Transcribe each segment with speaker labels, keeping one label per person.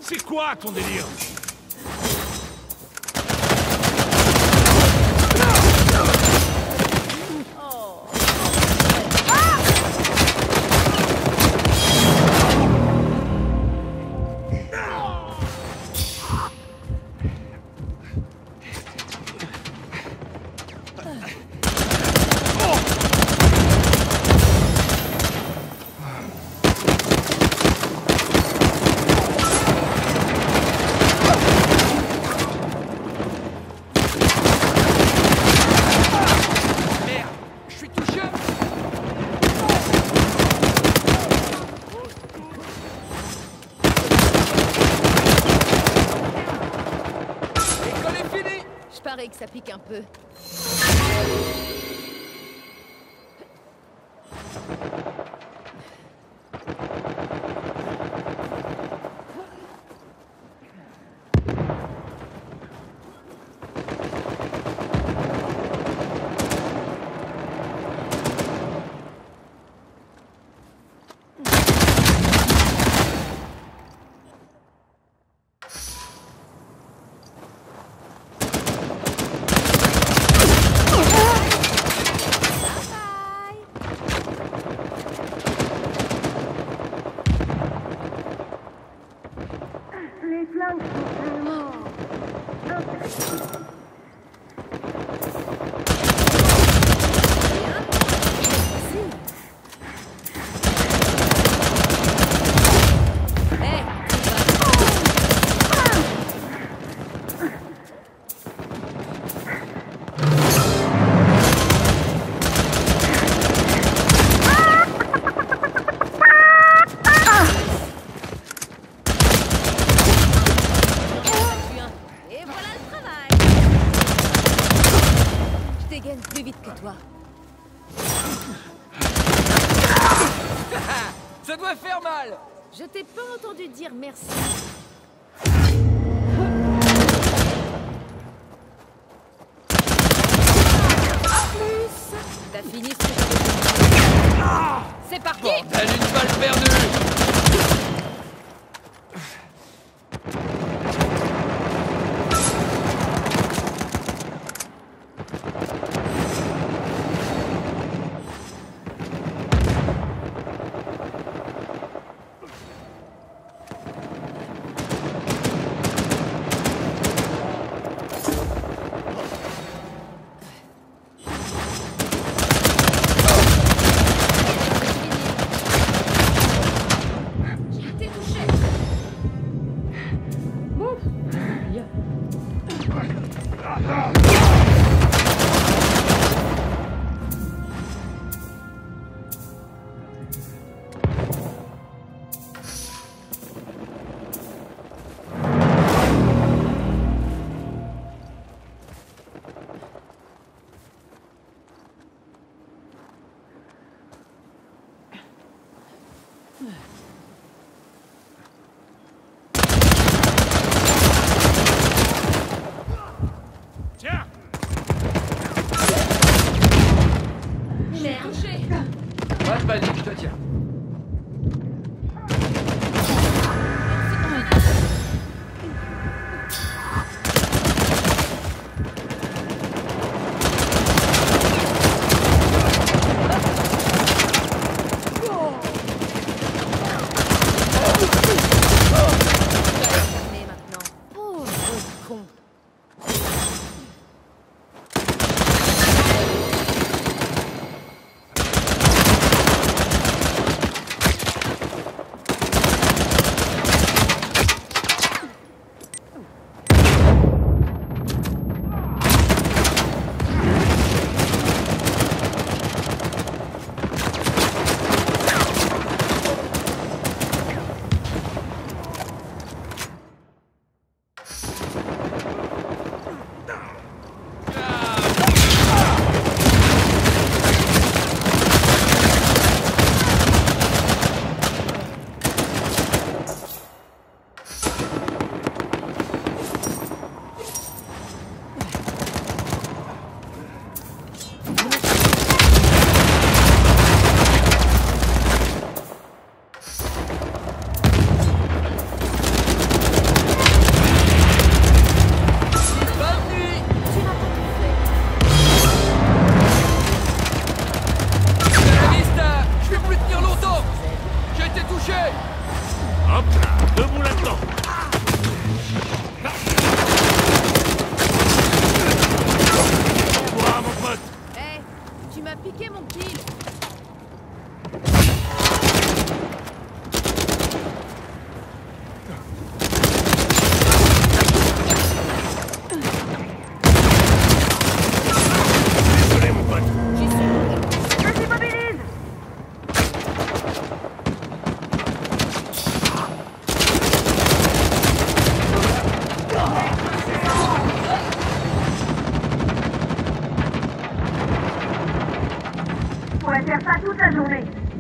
Speaker 1: C'est quoi ton délire?
Speaker 2: Que ça pique un peu. Plus vite que toi.
Speaker 3: Ça doit faire mal.
Speaker 2: Je t'ai pas entendu dire merci. Plus. T'as fini ce que c'est parti.
Speaker 3: Bordel, une balle perdue. Pas de panique, je te tiens.
Speaker 1: la journée.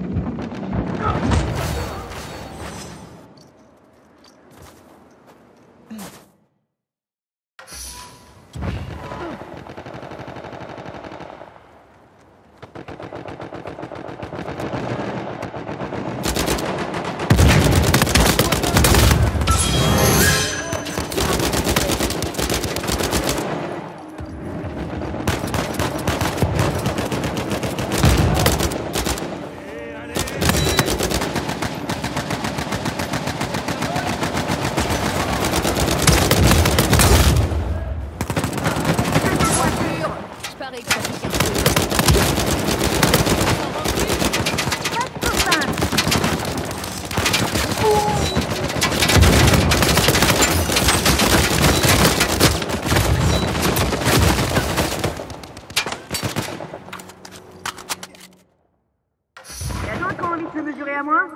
Speaker 1: Y'a d'autres qui ont envie de se mesurer à moi?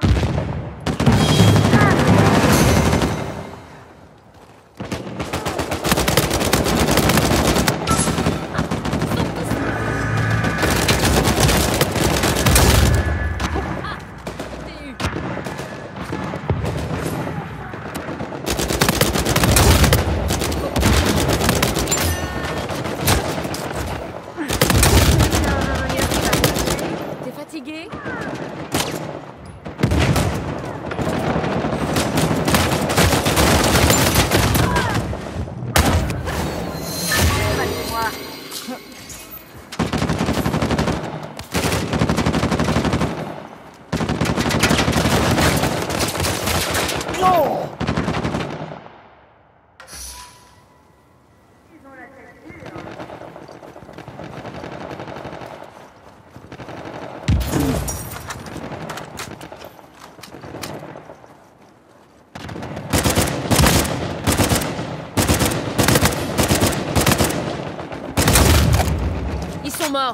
Speaker 2: T'es fatigué? Ils sont morts.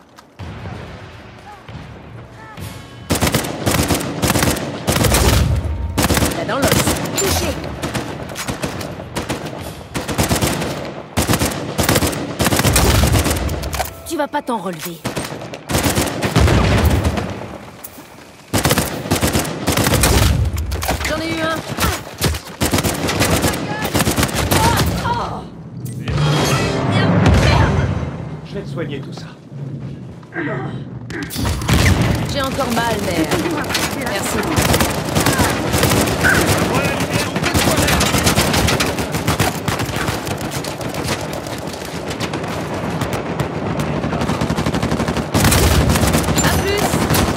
Speaker 2: Là dans l'os. Touché. Tu vas pas t'en relever. J'en ai eu un.
Speaker 4: Je vais te soigner tout ça.
Speaker 2: J'ai encore mal, mais... Merci. À plus.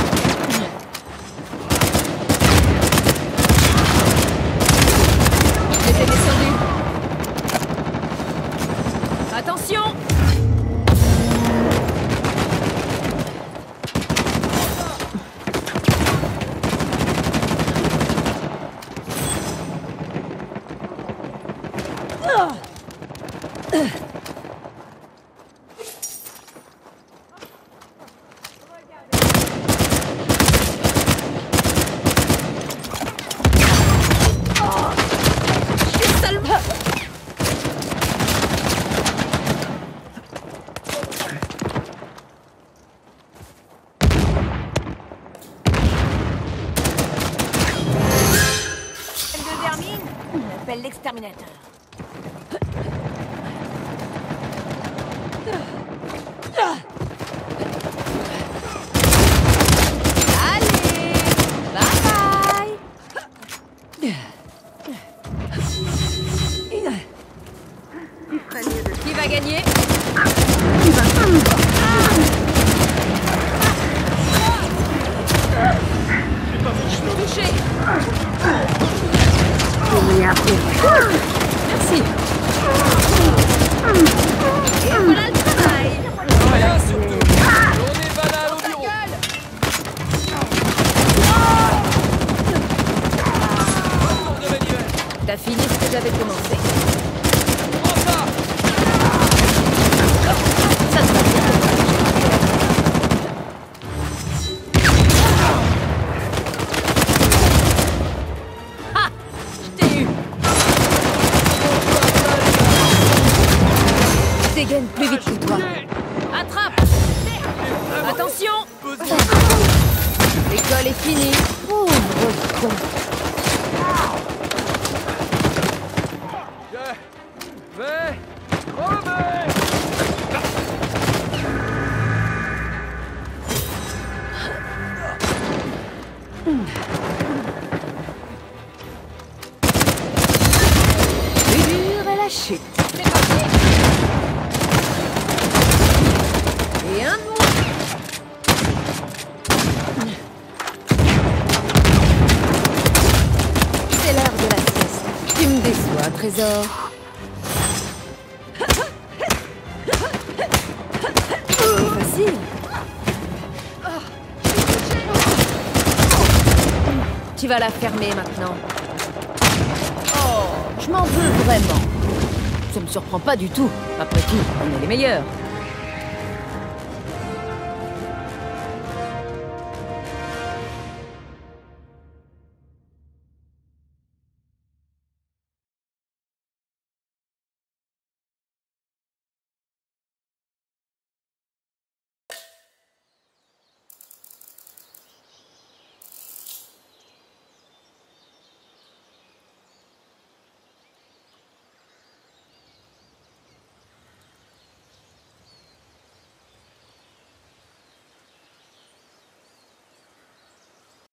Speaker 2: J'étais descendu. Attention! L'exterminateur. Allez, bye bye. Qui va gagner? Touché. Merci. Et voilà le travail.
Speaker 3: Rien surtout. Journée banale au bureau. Retour de manuel.
Speaker 2: T'as fini ce que j'avais commencé.
Speaker 3: Prends ça.
Speaker 2: Ça se passe bien. Ah, je t'ai eu. L'alcool est fini. Pauvre con.
Speaker 3: Je vais crever.
Speaker 2: Dur à la chute. Et un de moins. C'est l'heure de la sieste. Tu me déçois, trésor. C'est facile. Tu vas la fermer maintenant. Oh, je m'en veux vraiment. Ça me surprend pas du tout. Après tout, on est les meilleurs.